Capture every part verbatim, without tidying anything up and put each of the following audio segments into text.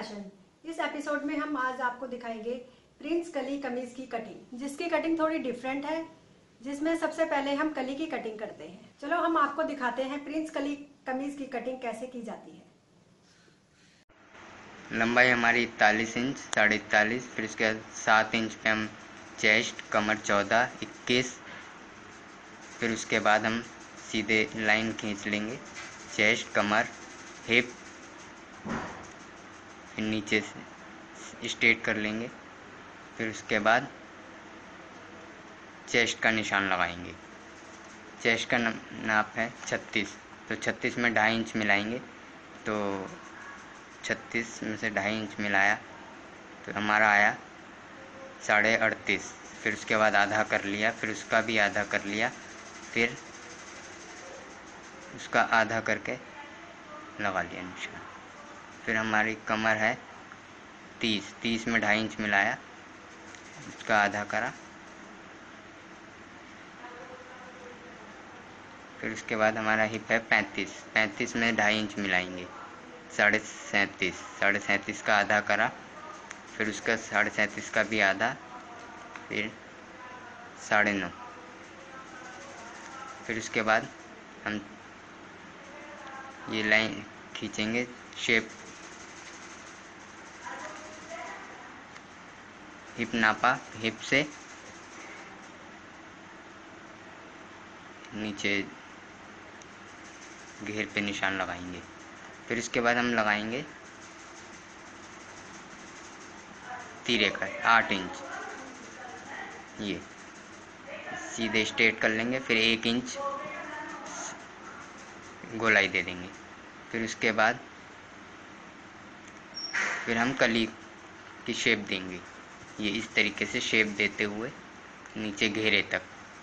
Fashion. इस episode में हम आज आपको दिखाएंगे प्रिंस कली कमीज की कटिंग, जिसकी कटिंग थोड़ी डिफरेंट है, जिसमें सबसे पहले हम कली की कटिंग करते हैं। चलो हम आपको दिखाते हैं प्रिंस कली कमीज की कटिंग कैसे की जाती है। लंबाई हमारी इकतालीस इंच, साढ़े इकतालीस, फिर उसके बाद सात इंच पे हम चेस्ट, कमर चौदह, इक्कीस, फिर उसके बाद हम सीधे लाइन खींच लेंगे, चेस्ट, कमर, हिप, फिर नीचे से स्ट्रेट कर लेंगे, फिर उसके बाद चेस्ट का निशान लगाएंगे। चेस्ट का नाप है छत्तीस, तो छत्तीस में ढाई इंच मिलाएंगे, तो छत्तीस में से ढाई इंच मिलाया तो हमारा आया साढ़े अड़तीस। फिर उसके बाद आधा कर लिया, फिर उसका भी आधा कर लिया, फिर उसका आधा करके लगा लिया निशान। फिर हमारी कमर है तीस, तीस में ढाई इंच मिलाया, उसका आधा करा, फिर उसके बाद हमारा हिप है पैंतीस, पैंतीस में ढाई इंच मिलाएंगे, साढ़े सैंतीस, साढ़े सैंतीस का आधा करा, फिर उसका साढ़े सैंतीस का भी आधा, फिर साढ़े नौ। फिर उसके बाद हम ये लाइन खींचेंगे, शेप हिप नापा, हिप से नीचे घेर पे निशान लगाएंगे। फिर इसके बाद हम लगाएंगे तीरे का आठ इंच, ये सीधे स्ट्रेट कर लेंगे, फिर एक इंच गोलाई दे देंगे। फिर उसके बाद फिर हम कली की शेप देंगे, ये इस तरीके से शेप देते हुए नीचे घेरे तक।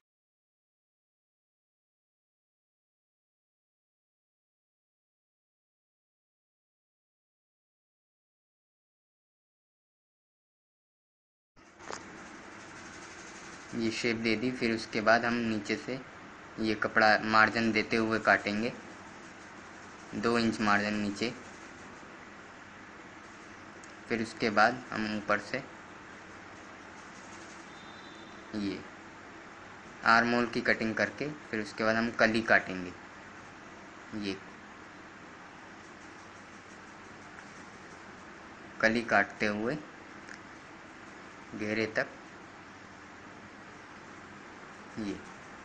ये शेप दे दी, फिर उसके बाद हम नीचे से ये कपड़ा मार्जिन देते हुए काटेंगे, दो इंच मार्जिन नीचे। फिर उसके बाद हम ऊपर से ये आर्म होल की कटिंग करके फिर उसके बाद हम कली काटेंगे, ये कली काटते हुए घेरे तक, ये।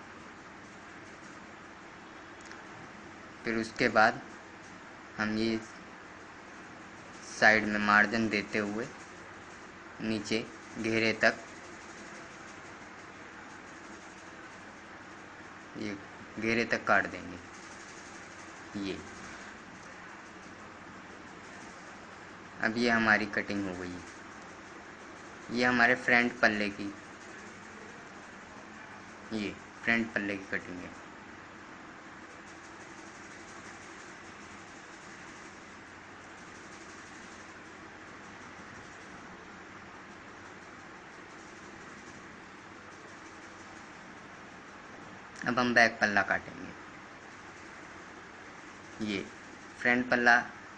फिर उसके बाद हम ये साइड में मार्जिन देते हुए नीचे घेरे तक ये घेरे तक काट देंगे, ये। अब ये हमारी कटिंग हो गई है। ये हमारे फ्रंट पल्ले की, ये फ्रंट पल्ले की कटिंग है। अब हम बैक पल्ला काटेंगे। ये फ्रंट पल्ला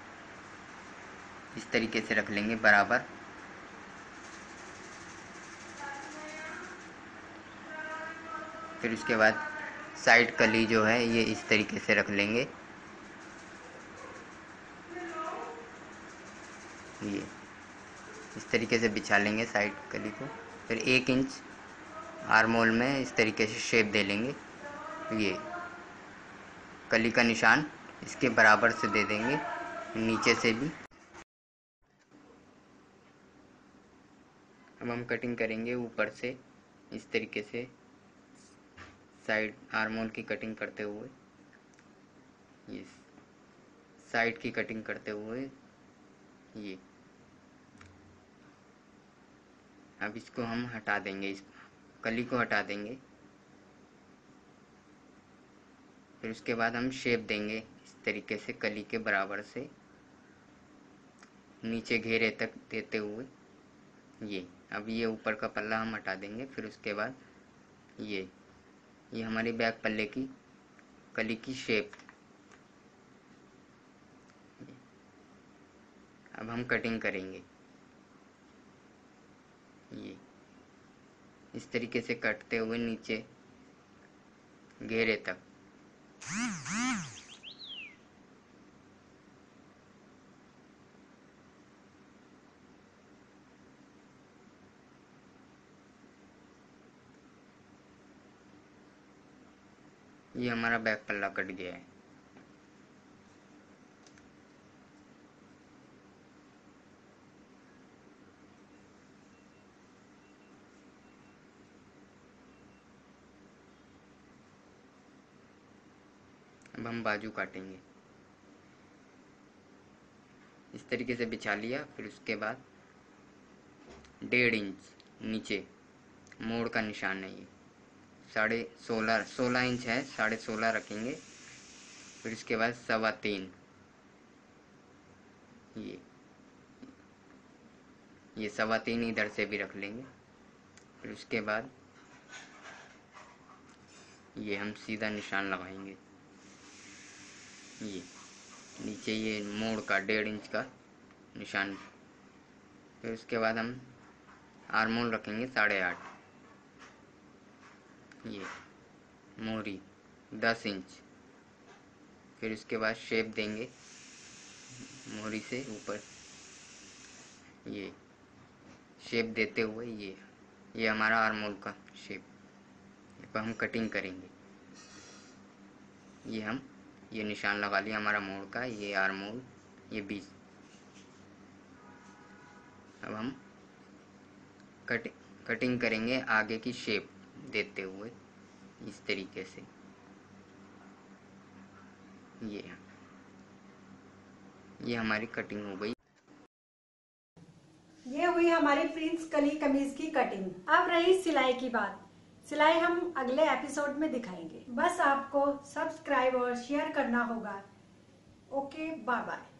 इस तरीके से रख लेंगे बराबर, फिर उसके बाद साइड कली जो है ये इस तरीके से रख लेंगे, ये इस तरीके से बिछा लेंगे साइड कली को। फिर एक इंच आर्म होल में इस तरीके से शेप दे लेंगे, ये कली का निशान इसके बराबर से दे देंगे, नीचे से भी। अब हम कटिंग करेंगे ऊपर से इस तरीके से, साइड आर्म होल की कटिंग करते हुए, ये साइड की कटिंग करते हुए, ये। अब इसको हम हटा देंगे, इस कली को हटा देंगे। फिर उसके बाद हम शेप देंगे इस तरीके से कली के बराबर से नीचे घेरे तक देते हुए, ये। अब ये ऊपर का पल्ला हम हटा देंगे। फिर उसके बाद ये ये हमारी बैक पल्ले की कली की शेप। अब हम कटिंग करेंगे। ये इस तरीके से कटते हुए नीचे घेरे तक। ये हमारा बैक पल्ला कट गया है। अब हम बाजू काटेंगे। इस तरीके से बिछा लिया, फिर उसके बाद डेढ़ इंच नीचे मोड़ का निशान है। ये साढ़े सोलह सोलह इंच है, साढ़े सोलह रखेंगे। फिर उसके बाद सवा तीन, ये ये सवा तीन इधर से भी रख लेंगे। फिर उसके बाद ये हम सीधा निशान लगाएंगे। ये नीचे ये मोड़ का डेढ़ इंच का निशान। फिर उसके बाद हम आर्मोल रखेंगे साढ़े आठ। ये मोहरी दस इंच। फिर उसके बाद शेप देंगे मोहरी से ऊपर। ये शेप देते हुए ये ये हमारा आर्मोल का शेप। अब हम कटिंग करेंगे। ये हम ये निशान लगा लिया हमारा मोड़ का, ये आर्मोल, ये बीच। अब हम कट कटिंग करेंगे आगे की शेप देते हुए इस तरीके से। ये ये हमारी कटिंग हो गई। ये हुई हमारी प्रिंस कली कमीज की कटिंग। अब रही सिलाई की बात। सिलाई हम अगले एपिसोड में दिखाएंगे। बस आपको सब्सक्राइब और शेयर करना होगा। Okay, bye bye.